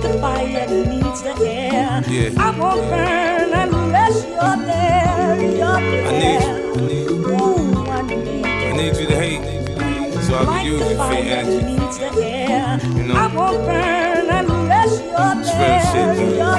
the fire needs the air. Yeah. I won't burn unless you're there. You're there. I need you. Ooh, I need you to hate, so I can use your fake energy. Needs the air. You know? I won't burn unless you're there.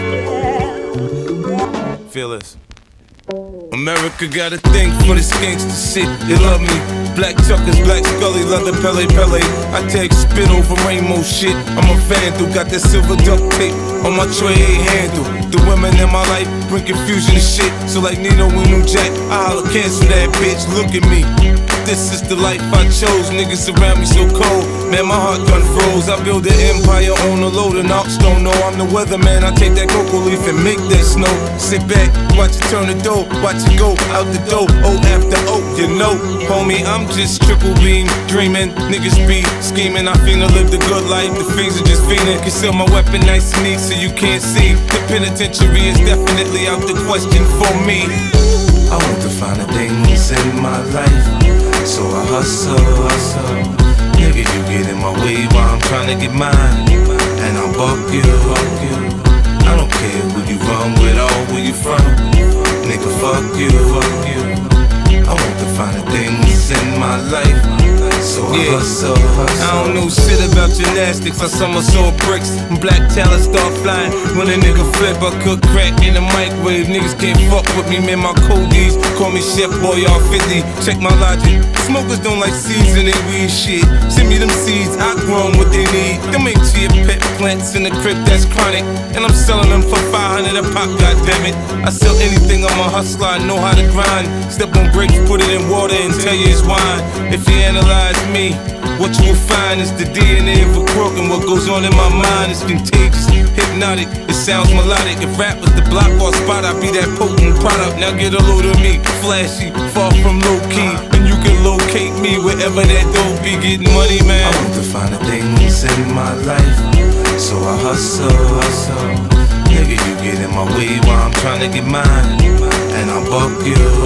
You're there. Feel this. America got a thing for this gangsta shit. They love me. Black Chuckers, Black Scully, leather Pele Pele. I take spit over rainbow shit. I'm a vandal, got that silver duct tape on my tray handle. The women in my life bring confusion and shit. So like Nino and New Jack, I'll cancel that bitch. Look at me. This is the life I chose. Niggas around me so cold. Man, my heart done froze. I build an empire on a load of knocks. Don't know I'm the weatherman. I take that cocoa leaf and make that snow. Sit back, watch it turn the dough. Watch it go out the door. O after O, you know. Homie, I'm just triple beam dreaming. Niggas be scheming. I finna live the good life. The fiends are just fiending. Conceal my weapon nice and neat so you can't see. The penitentiary is definitely out the question for me. I want to find the things in my life, so I hustle. Nigga, you get in my way while I'm trying to get mine, and I'll buck you. I don't care who you run with or where you from. Nigga, fuck you. I want to find the things in my life, so I hustle. I don't know shit about gymnastics. I somersault bricks and black talent start flying. When a nigga flip, I cook crack in the microwave. Niggas can't fuck with me, man. My codies call me Chef Boy R50. Check my logic. Smokers don't like seeds in their weed shit. Send me them seeds, I grow them what they need. Them ain't chia pet plants in the crib that's chronic, and I'm selling them for 500 a pop. Goddammit, I sell anything. I'm a hustler. I know how to grind. Step on brakes, put it in water, and tell you it's wine. If you analyze me, what you will find is the DNA of a crook, and what goes on in my mind is contagious, hypnotic, it sounds melodic. If rap was the block or spot, I'd be that potent product. Now get a load of me, flashy, far from low key, and you can locate me wherever that dope be. Getting money, man. I want to find the things in my life, so I hustle. Nigga, you get in my way while I'm trying to get mine, and I'll buck you.